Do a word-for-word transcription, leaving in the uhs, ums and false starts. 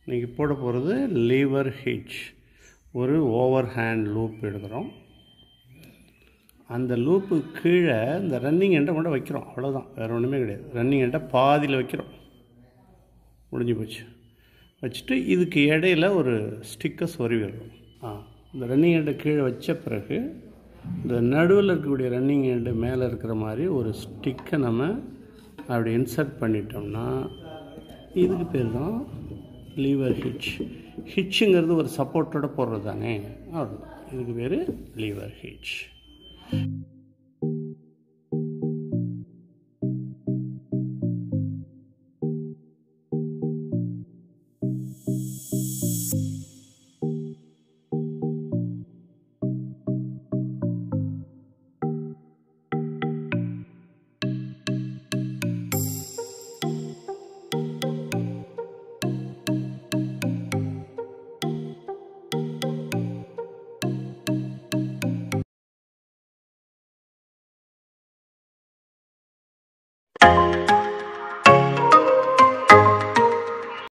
இன்றைக்கி போட போகிறது லீவர் ஹிட்ச். ஒரு ஓவர் ஹேண்ட் லூப் எடுக்கிறோம். அந்த லூப்பு கீழே இந்த ரன்னிங் எண்டை கொண்டு வைக்கிறோம். அவ்வளோதான், வேறு ஒன்றுமே கிடையாது. ரன்னிங் எண்டை பாதியில் வைக்கிறோம். முடிஞ்சு போச்சு. வச்சுட்டு இதுக்கு இடையில் ஒரு ஸ்டிக்கை சொருவிடுறோம். ஆ இந்த ரன்னிங் எண்டை கீழே வச்ச பிறகு இந்த நடுவில் இருக்கக்கூடிய ரன்னிங் எண்டு மேலே இருக்கிற மாதிரி ஒரு ஸ்டிக்கை நம்ம அப்படி இன்சர்ட் பண்ணிட்டோம்னா இதுக்கு பேர் தான் லீவர் ஹிட்ச். ஹிட்ச்சுங்கிறது ஒரு சப்போர்ட்டோடு போடுறது தானே, அவ்வளோதான். இதுக்கு பேர் லீவர் ஹிட்ச். you